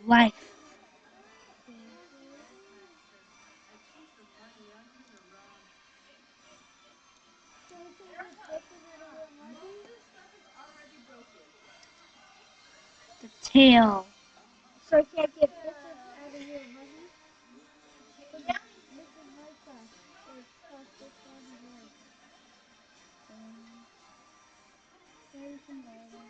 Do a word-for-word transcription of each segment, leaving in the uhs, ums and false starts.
life. The tail. So I can't get this out of your money? Yeah. This is my car. It's cost this one more. Um, there you can buy it.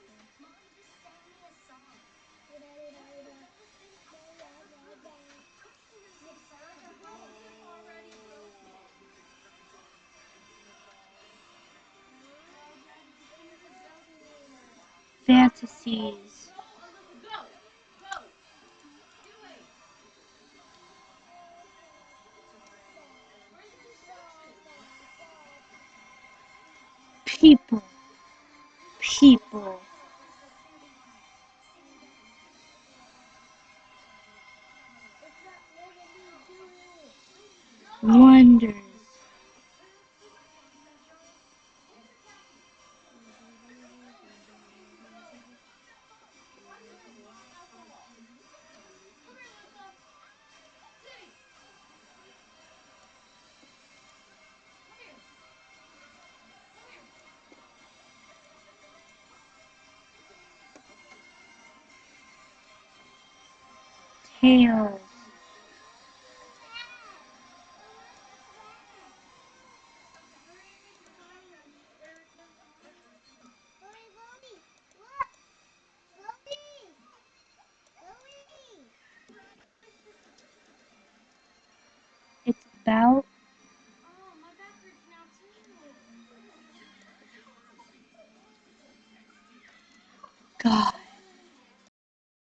Fantasies. People. People. Wonders. Tails. It's about God.